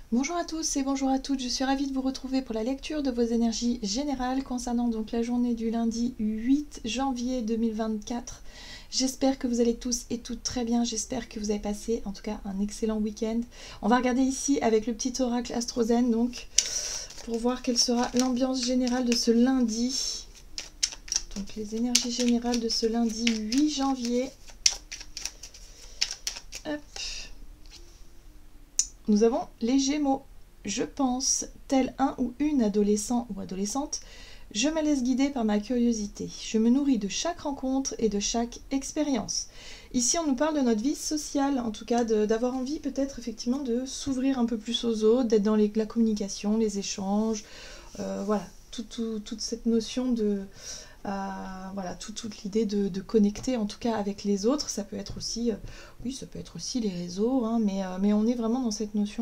Bonjour à tous et bonjour à toutes, je suis ravie de vous retrouver pour la lecture de vos énergies générales concernant donc la journée du lundi 8 janvier 2024. J'espère que vous allez tous et toutes très bien, j'espère que vous avez passé en tout cas un excellent week-end. On va regarder ici avec le petit oracle Astrozen donc pour voir quelle sera l'ambiance générale de ce lundi. Donc les énergies générales de ce lundi 8 janvier. Hop. Nous avons les Gémeaux. Je pense, tel un ou une adolescent ou adolescente, je me laisse guider par ma curiosité. Je me nourris de chaque rencontre et de chaque expérience. Ici, on nous parle de notre vie sociale, en tout cas d'avoir envie peut-être effectivement de s'ouvrir un peu plus aux autres, d'être dans la communication, les échanges, voilà, toute cette notion de... voilà, toute l'idée de connecter en tout cas avec les autres. Ça peut être aussi, oui, ça peut être aussi les réseaux, hein, mais on est vraiment dans cette notion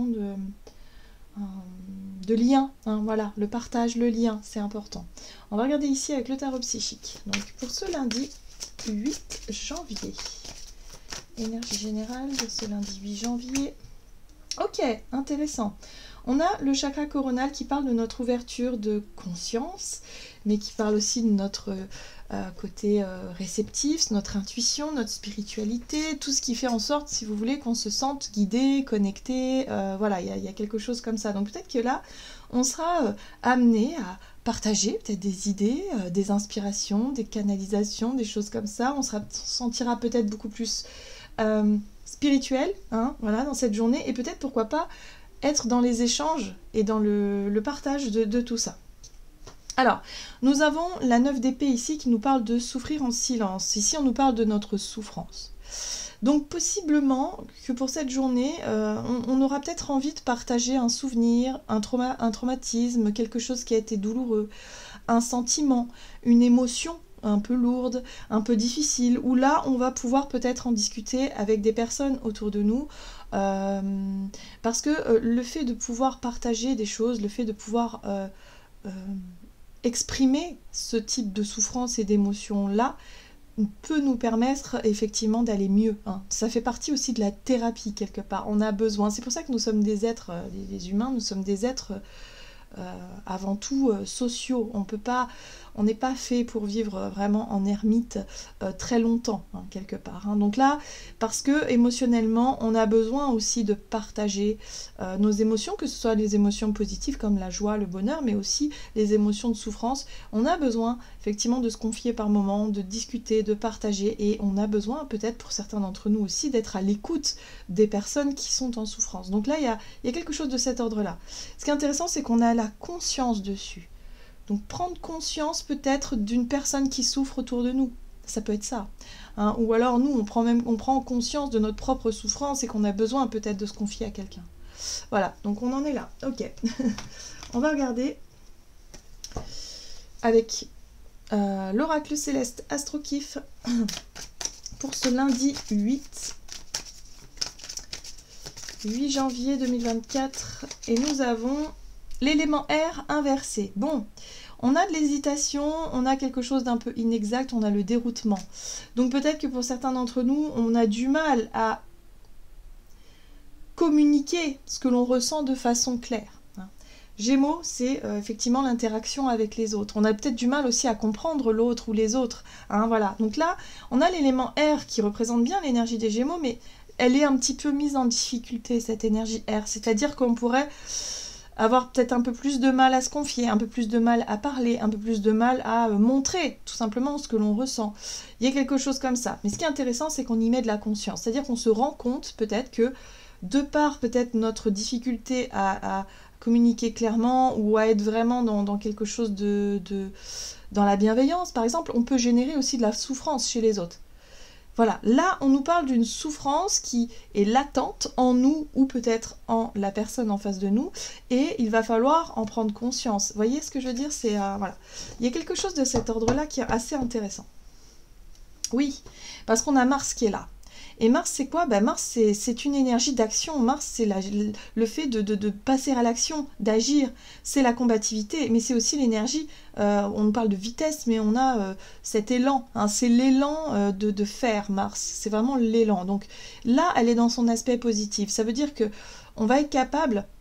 de lien, hein, voilà, le partage, le lien, c'est important. On va regarder ici avec le tarot psychique. Donc pour ce lundi 8 janvier, énergie générale de ce lundi 8 janvier. Ok, intéressant. On a le chakra coronal qui parle de notre ouverture de conscience, mais qui parle aussi de notre côté réceptif, notre intuition, notre spiritualité, tout ce qui fait en sorte, si vous voulez, qu'on se sente guidé, connecté. Voilà, il y a quelque chose comme ça. Donc peut-être que là, on sera amené à partager peut-être des idées, des inspirations, des canalisations, des choses comme ça. On se sentira peut-être beaucoup plus spirituel, hein, voilà, dans cette journée, et peut-être, pourquoi pas, être dans les échanges et dans le partage de tout ça. Alors, nous avons la 9 d'épée ici qui nous parle de souffrir en silence. Ici, on nous parle de notre souffrance. Donc, possiblement que pour cette journée, on aura peut-être envie de partager un souvenir, un traumatisme, quelque chose qui a été douloureux, un sentiment, une émotion un peu lourde, un peu difficile, où là, on va pouvoir peut-être en discuter avec des personnes autour de nous, parce que le fait de pouvoir partager des choses, le fait de pouvoir exprimer ce type de souffrance et d'émotion-là, peut nous permettre effectivement d'aller mieux, hein. Ça fait partie aussi de la thérapie quelque part, on a besoin, c'est pour ça que nous sommes des êtres, les humains, nous sommes des êtres avant tout sociaux. On n'est pas fait pour vivre vraiment en ermite très longtemps, hein, quelque part, hein. Donc là, parce que émotionnellement, on a besoin aussi de partager nos émotions, que ce soit les émotions positives comme la joie, le bonheur, mais aussi les émotions de souffrance. On a besoin effectivement de se confier par moments, de discuter, de partager, et on a besoin peut-être pour certains d'entre nous aussi d'être à l'écoute des personnes qui sont en souffrance. Donc là, il y a quelque chose de cet ordre-là. Ce qui est intéressant, c'est qu'on a la conscience dessus. Donc prendre conscience peut-être d'une personne qui souffre autour de nous, ça peut être ça, hein. Ou alors nous, on prend conscience de notre propre souffrance et qu'on a besoin peut-être de se confier à quelqu'un. Voilà, donc on en est là, ok. On va regarder avec l'oracle céleste Astrokif pour ce lundi 8 janvier 2024, et nous avons l'élément R inversé. Bon, on a de l'hésitation, on a quelque chose d'un peu inexact, on a le déroutement. Donc peut-être que pour certains d'entre nous, on a du mal à communiquer ce que l'on ressent de façon claire. Gémeaux, c'est effectivement l'interaction avec les autres. On a peut-être du mal aussi à comprendre l'autre ou les autres, hein, voilà. Donc là, on a l'élément R qui représente bien l'énergie des Gémeaux, mais elle est un petit peu mise en difficulté, cette énergie R. C'est-à-dire qu'on pourrait avoir peut-être un peu plus de mal à se confier, un peu plus de mal à parler, un peu plus de mal à montrer tout simplement ce que l'on ressent. Il y a quelque chose comme ça. Mais ce qui est intéressant, c'est qu'on y met de la conscience. C'est-à-dire qu'on se rend compte peut-être que, de par peut-être notre difficulté à communiquer clairement ou à être vraiment dans quelque chose dans la bienveillance, par exemple, on peut générer aussi de la souffrance chez les autres. Voilà, là on nous parle d'une souffrance qui est latente en nous ou peut-être en la personne en face de nous, et il va falloir en prendre conscience. Vous voyez ce que je veux dire, c'est voilà. Il y a quelque chose de cet ordre-là qui est assez intéressant. Oui, parce qu'on a Mars qui est là. Et Mars, c'est quoi? Mars, c'est une énergie d'action. Mars, c'est le fait de passer à l'action, d'agir. C'est la combativité, mais c'est aussi l'énergie. On nous parle de vitesse, mais on a cet élan, hein. C'est l'élan de faire, Mars. C'est vraiment l'élan. Donc là, elle est dans son aspect positif. Ça veut dire que on va être capable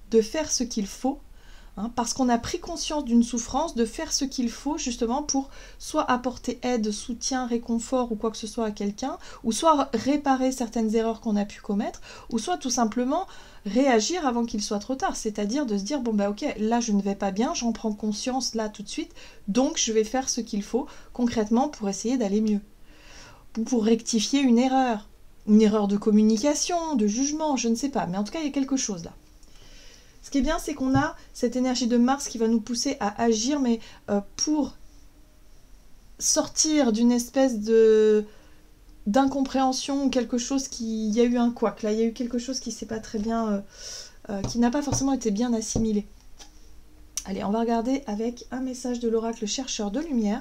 de faire ce qu'il faut, hein, parce qu'on a pris conscience d'une souffrance, de faire ce qu'il faut justement pour soit apporter aide, soutien, réconfort ou quoi que ce soit à quelqu'un, ou soit réparer certaines erreurs qu'on a pu commettre, ou soit tout simplement réagir avant qu'il soit trop tard, c'est-à-dire de se dire bon bah ok, là je ne vais pas bien, j'en prends conscience là tout de suite, donc je vais faire ce qu'il faut concrètement pour essayer d'aller mieux, ou pour rectifier une erreur de communication, de jugement, je ne sais pas, mais en tout cas il y a quelque chose là. Ce qui est bien, c'est qu'on a cette énergie de Mars qui va nous pousser à agir, mais pour sortir d'une espèce d'incompréhension ou quelque chose qui... Il y a eu un couac, là, il y a eu quelque chose qui s'est pas très bien... qui n'a pas forcément été bien assimilé. Allez, on va regarder avec un message de l'oracle chercheur de lumière.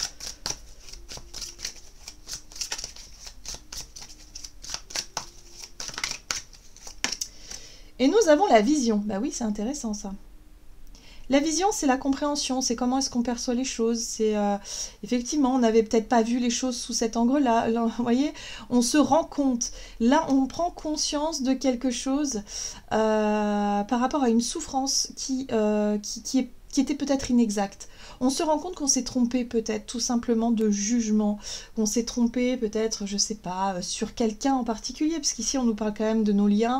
Et nous avons la vision. Bah oui, c'est intéressant ça. La vision, c'est la compréhension, c'est comment est-ce qu'on perçoit les choses. C'est effectivement, on n'avait peut-être pas vu les choses sous cet angle-là. Là, vous voyez, on se rend compte. Là, on prend conscience de quelque chose par rapport à une souffrance qui était peut-être inexacte. On se rend compte qu'on s'est trompé peut-être tout simplement de jugement, qu'on s'est trompé peut-être, je sais pas, sur quelqu'un en particulier, parce qu'ici on nous parle quand même de nos liens.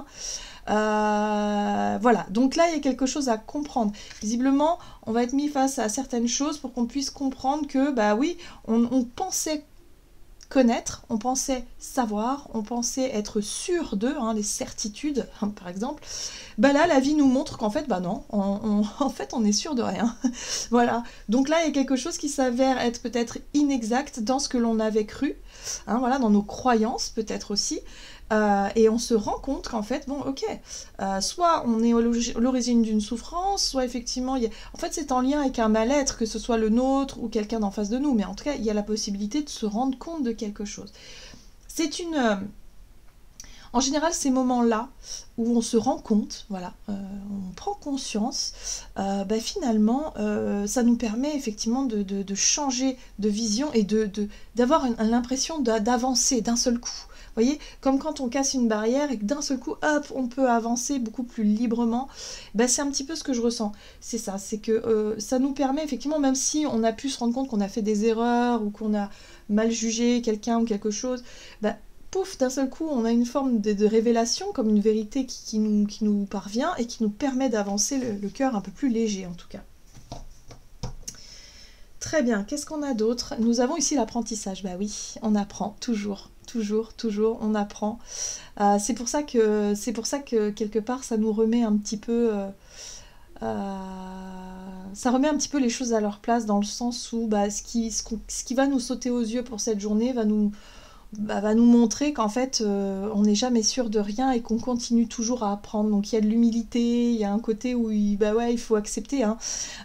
Voilà, donc là il y a quelque chose à comprendre. Visiblement, on va être mis face à certaines choses pour qu'on puisse comprendre que, bah oui, on pensait connaître, on pensait savoir, on pensait être sûr d'eux, hein, les certitudes, hein, par exemple. Bah là, la vie nous montre qu'en fait, bah non, en fait, on est sûr de rien. Voilà, donc là, il y a quelque chose qui s'avère être peut-être inexact dans ce que l'on avait cru, hein, voilà, dans nos croyances peut-être aussi. Et on se rend compte qu'en fait, bon, ok, soit on est à l'origine d'une souffrance, soit effectivement, en fait, c'est en lien avec un mal-être, que ce soit le nôtre ou quelqu'un d'en face de nous, mais en tout cas, il y a la possibilité de se rendre compte de quelque chose. C'est en général, ces moments-là, où on se rend compte, voilà, on prend conscience, bah, finalement, ça nous permet effectivement de changer de vision et d'avoir l'impression d'avancer d'un seul coup. Vous voyez, comme quand on casse une barrière et que d'un seul coup, hop, on peut avancer beaucoup plus librement. Ben, c'est un petit peu ce que je ressens. C'est ça, c'est que ça nous permet effectivement, même si on a pu se rendre compte qu'on a fait des erreurs ou qu'on a mal jugé quelqu'un ou quelque chose, ben, pouf, d'un seul coup, on a une forme de révélation, comme une vérité qui nous parvient et qui nous permet d'avancer le cœur un peu plus léger en tout cas. Très bien, qu'est-ce qu'on a d'autre? Nous avons ici l'apprentissage. Bah oui, on apprend toujours. Toujours, on apprend. C'est pour ça que quelque part, ça nous remet un petit peu... ça remet un petit peu les choses à leur place dans le sens où bah, ce qui va nous sauter aux yeux pour cette journée va nous montrer qu'en fait, on n'est jamais sûr de rien et qu'on continue toujours à apprendre. Donc il y a de l'humilité, il y a un côté où il faut accepter hein,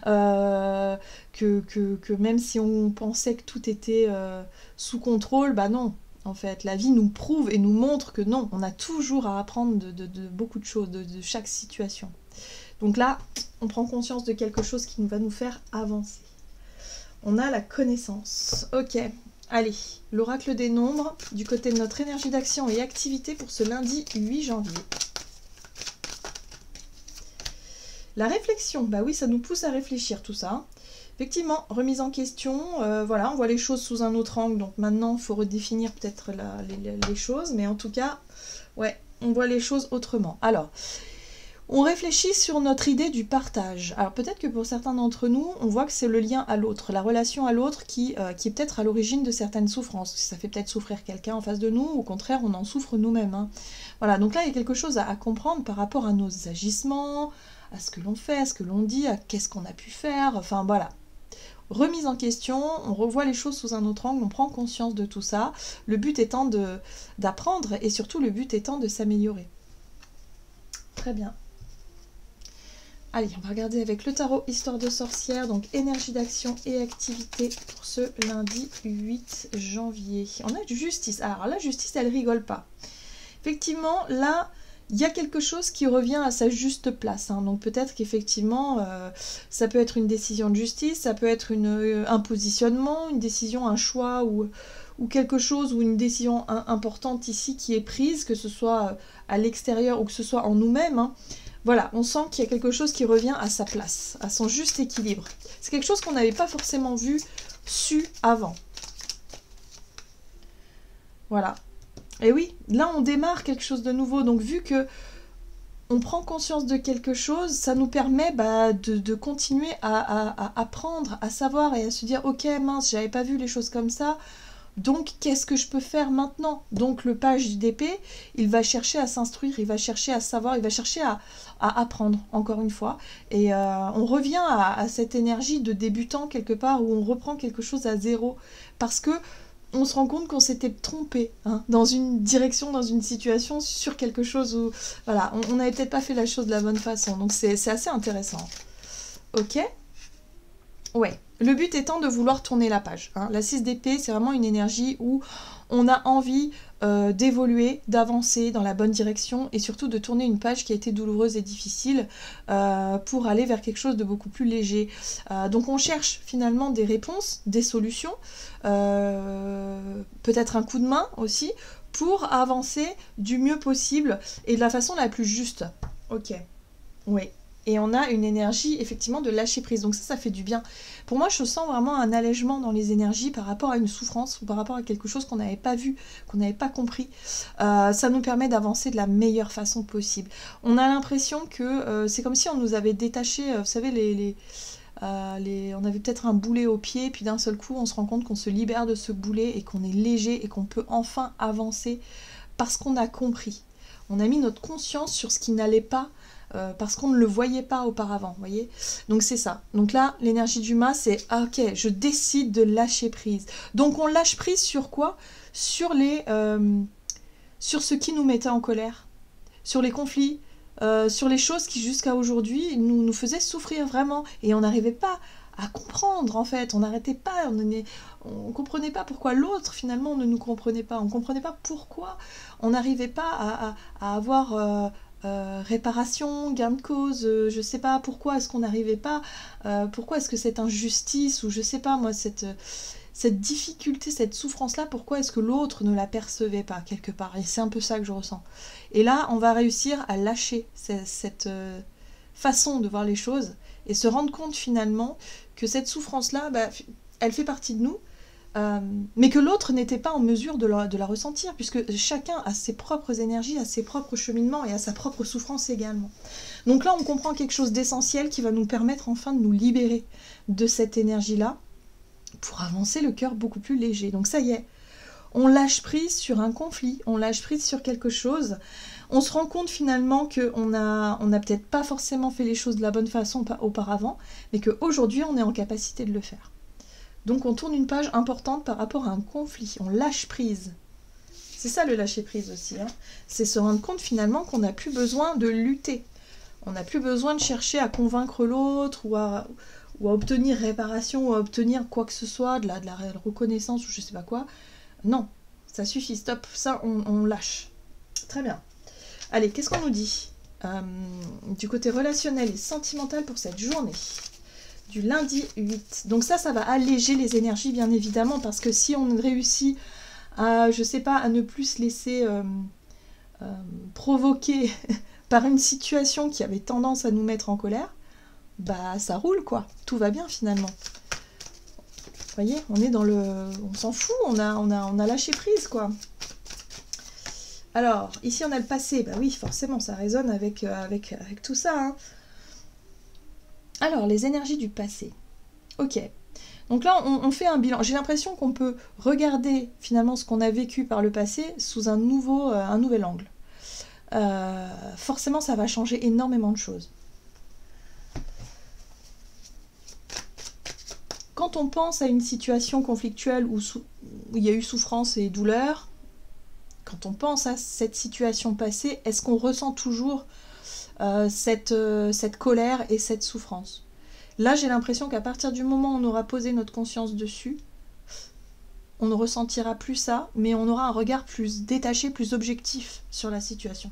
que même si on pensait que tout était sous contrôle, bah non. En fait, la vie nous prouve et nous montre que non, on a toujours à apprendre de beaucoup de choses, de chaque situation. Donc là, on prend conscience de quelque chose qui va nous faire avancer. On a la connaissance. Ok, allez, l'oracle des nombres, du côté de notre énergie d'action et activité pour ce lundi 8 janvier. La réflexion, bah oui, ça nous pousse à réfléchir tout ça. Effectivement, remise en question, voilà, on voit les choses sous un autre angle, donc maintenant il faut redéfinir peut-être les choses, mais en tout cas, ouais, on voit les choses autrement. Alors, on réfléchit sur notre idée du partage. Alors peut-être que pour certains d'entre nous, on voit que c'est le lien à l'autre, la relation à l'autre qui est peut-être à l'origine de certaines souffrances. Ça fait peut-être souffrir quelqu'un en face de nous, au contraire, on en souffre nous-mêmes. Hein. Voilà, donc là, il y a quelque chose à comprendre par rapport à nos agissements, à ce que l'on fait, à ce que l'on dit, à qu'est-ce qu'on a pu faire, enfin voilà. Remise en question, on revoit les choses sous un autre angle, on prend conscience de tout ça, le but étant d'apprendre et surtout le but étant de s'améliorer. Très bien. Allez, on va regarder avec le tarot Histoire de sorcière, donc énergie d'action et activité pour ce lundi 8 janvier. On a du justice. Alors la justice, elle rigole pas. Effectivement, là, il y a quelque chose qui revient à sa juste place. Hein. Donc peut-être qu'effectivement, ça peut être une décision de justice, ça peut être un positionnement, une décision, un choix ou quelque chose, ou une décision importante ici qui est prise, que ce soit à l'extérieur ou que ce soit en nous-mêmes. Hein. Voilà, on sent qu'il y a quelque chose qui revient à sa place, à son juste équilibre. C'est quelque chose qu'on n'avait pas forcément su avant. Voilà. Et oui, là on démarre quelque chose de nouveau. Donc vu que on prend conscience de quelque chose, ça nous permet de continuer à apprendre, à savoir et à se dire ok mince, j'avais pas vu les choses comme ça. Donc, qu'est-ce que je peux faire maintenant? Donc, le page du DP, il va chercher à s'instruire, il va chercher à savoir, il va chercher à apprendre, encore une fois. Et on revient à cette énergie de débutant, quelque part, où on reprend quelque chose à zéro. Parce que on se rend compte qu'on s'était trompé dans une direction, dans une situation, sur quelque chose où... Voilà, on n'avait peut-être pas fait la chose de la bonne façon. Donc, c'est assez intéressant. Ok? Ouais. Le but étant de vouloir tourner la page. La 6 d'épée, c'est vraiment une énergie où on a envie d'évoluer, d'avancer dans la bonne direction et surtout de tourner une page qui a été douloureuse et difficile pour aller vers quelque chose de beaucoup plus léger. Donc on cherche finalement des réponses, des solutions, peut-être un coup de main aussi, pour avancer du mieux possible et de la façon la plus juste. Ok, oui. Et on a une énergie, effectivement, de lâcher prise. Donc ça fait du bien. Pour moi, je sens vraiment un allègement dans les énergies par rapport à une souffrance ou par rapport à quelque chose qu'on n'avait pas vu, qu'on n'avait pas compris. Ça nous permet d'avancer de la meilleure façon possible. On a l'impression que c'est comme si on nous avait détaché, vous savez, on avait peut-être un boulet au pied, puis d'un seul coup, on se rend compte qu'on se libère de ce boulet et qu'on est léger et qu'on peut enfin avancer parce qu'on a compris. On a mis notre conscience sur ce qui n'allait pas, parce qu'on ne le voyait pas auparavant, voyez. Donc c'est ça. Donc là, l'énergie du mât, c'est ah, ok, je décide de lâcher prise. Donc on lâche prise sur quoi? Sur ce qui nous mettait en colère, sur les conflits, sur les choses qui jusqu'à aujourd'hui nous faisaient souffrir vraiment. Et on n'arrivait pas à comprendre en fait. On n'arrêtait pas, on comprenait pas pourquoi l'autre finalement ne nous comprenait pas. On comprenait pas pourquoi on n'arrivait pas à avoir... réparation, gain de cause, je sais pas pourquoi est-ce qu'on n'arrivait pas, pourquoi est-ce que cette injustice ou je sais pas moi cette difficulté, cette souffrance là, pourquoi est-ce que l'autre ne la percevait pas quelque part, et c'est un peu ça que je ressens. Et là on va réussir à lâcher cette façon de voir les choses et se rendre compte finalement que cette souffrance là, elle fait partie de nous. Mais que l'autre n'était pas en mesure de la ressentir, puisque chacun a ses propres énergies, a ses propres cheminements et a sa propre souffrance également. Donc là, on comprend quelque chose d'essentiel qui va nous permettre enfin de nous libérer de cette énergie-là pour avancer le cœur beaucoup plus léger. Donc ça y est, on lâche prise sur un conflit, on lâche prise sur quelque chose, on se rend compte finalement qu'on n'a peut-être pas forcément fait les choses de la bonne façon auparavant, mais qu'aujourd'hui, on est en capacité de le faire. Donc on tourne une page importante par rapport à un conflit, on lâche prise. C'est ça le lâcher prise aussi, c'est se rendre compte finalement qu'on n'a plus besoin de lutter. On n'a plus besoin de chercher à convaincre l'autre ou à obtenir réparation ou à obtenir quoi que ce soit, de la reconnaissance ou je sais pas quoi. Non, ça suffit, stop, ça on lâche. Très bien. Allez, qu'est-ce qu'on nous dit du côté relationnel et sentimental pour cette journée du lundi 8. Donc ça va alléger les énergies, bien évidemment, parce que si on réussit à, je sais pas, à ne plus se laisser provoquer par une situation qui avait tendance à nous mettre en colère, ça roule, quoi. Tout va bien, finalement. Vous voyez, on est dans le... On s'en fout, on a lâché prise, quoi. Alors, ici, on a le passé. Oui, forcément, ça résonne avec tout ça, Alors, les énergies du passé. Ok. Donc là, on fait un bilan. J'ai l'impression qu'on peut regarder finalement ce qu'on a vécu par le passé sous un nouvel angle. Forcément, ça va changer énormément de choses. Quand on pense à une situation conflictuelle où il y a eu souffrance et douleur, quand on pense à cette situation passée, est-ce qu'on ressent toujours cette colère et cette souffrance? Là, j'ai l'impression qu'à partir du moment où on aura posé notre conscience dessus, on ne ressentira plus ça, mais on aura un regard plus détaché, plus objectif sur la situation.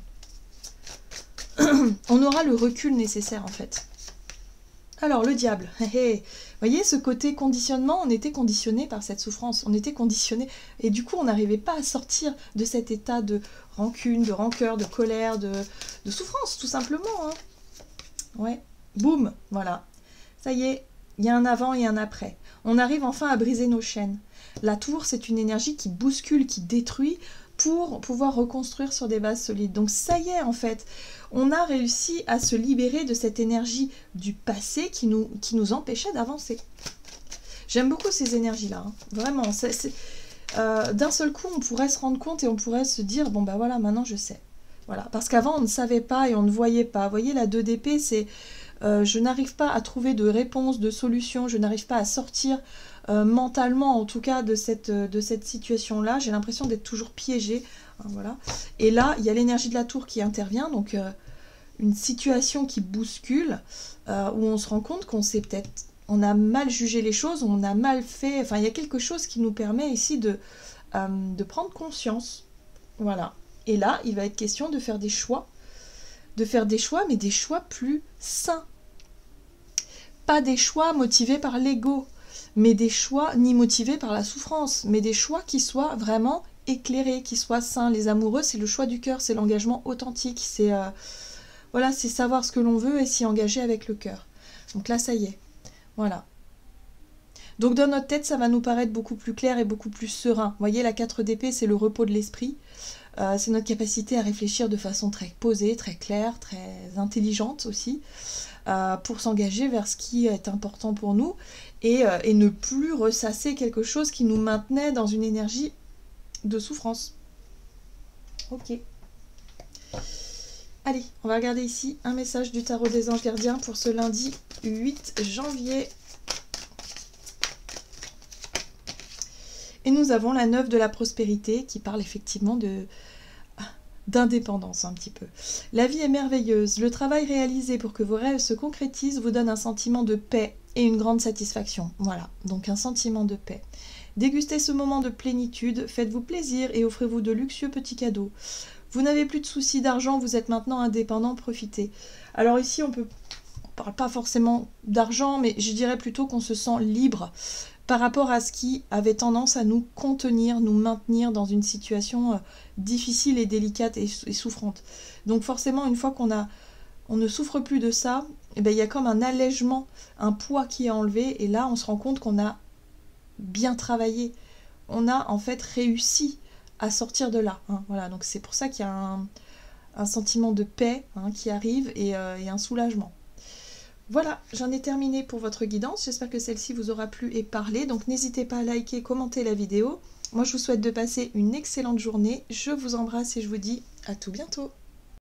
On aura le recul nécessaire, en fait. Alors, le diable. Vous voyez, ce côté conditionnement, on était conditionné par cette souffrance. On était conditionné. Et du coup, on n'arrivait pas à sortir de cet état de rancune, de rancœur, de colère, de souffrance, tout simplement. Ouais, boum, voilà. Ça y est, il y a un avant et un après. On arrive enfin à briser nos chaînes. La tour, c'est une énergie qui bouscule, qui détruit pour pouvoir reconstruire sur des bases solides. Donc ça y est, en fait, on a réussi à se libérer de cette énergie du passé qui nous empêchait d'avancer. J'aime beaucoup ces énergies-là, hein. Vraiment. D'un seul coup, on pourrait se rendre compte et on pourrait se dire, bon ben voilà, maintenant je sais. Voilà. Parce qu'avant, on ne savait pas et on ne voyait pas. Vous voyez, la 2 d'épée, c'est... je n'arrive pas à trouver de réponse, de solution, je n'arrive pas à sortir mentalement, en tout cas, de cette situation-là. J'ai l'impression d'être toujours piégée. Hein, voilà. Et là, il y a l'énergie de la tour qui intervient, donc une situation qui bouscule, où on se rend compte qu'on s'est peut-être... On a mal jugé les choses, on a mal fait... Enfin, il y a quelque chose qui nous permet ici de prendre conscience. Voilà. Et là, il va être question de faire des choix. Mais des choix plus sains. Pas des choix motivés par l'ego, mais des choix ni motivés par la souffrance, mais des choix qui soient vraiment éclairés, qui soient sains. Les amoureux, c'est le choix du cœur, c'est l'engagement authentique, c'est voilà, c'est savoir ce que l'on veut et s'y engager avec le cœur. Donc là, ça y est. Voilà. Donc dans notre tête, ça va nous paraître beaucoup plus clair et beaucoup plus serein. Vous voyez, la 4 d'épée, c'est le repos de l'esprit. C'est notre capacité à réfléchir de façon très posée, très claire, très intelligente aussi, pour s'engager vers ce qui est important pour nous et ne plus ressasser quelque chose qui nous maintenait dans une énergie de souffrance. Ok. Allez, on va regarder ici un message du tarot des anges gardiens pour ce lundi 8 janvier. Et nous avons la 9 de la prospérité qui parle effectivement d'indépendance un petit peu. La vie est merveilleuse. Le travail réalisé pour que vos rêves se concrétisent vous donne un sentiment de paix et une grande satisfaction. Voilà, donc un sentiment de paix. Dégustez ce moment de plénitude, faites-vous plaisir et offrez-vous de luxueux petits cadeaux. Vous n'avez plus de soucis d'argent, vous êtes maintenant indépendant, profitez. Alors ici, on parle pas forcément d'argent, mais je dirais plutôt qu'on se sent libre par rapport à ce qui avait tendance à nous contenir, nous maintenir dans une situation difficile et délicate et souffrante. Donc forcément, une fois on ne souffre plus de ça, eh ben, il y a comme un allègement, un poids qui est enlevé, et là on se rend compte qu'on a bien travaillé. On a en fait réussi à sortir de là. Hein, voilà, donc c'est pour ça qu'il y a un sentiment de paix qui arrive et un soulagement. Voilà, j'en ai terminé pour votre guidance. J'espère que celle-ci vous aura plu et parlé. Donc n'hésitez pas à liker, commenter la vidéo. Moi, je vous souhaite de passer une excellente journée. Je vous embrasse et je vous dis à tout bientôt.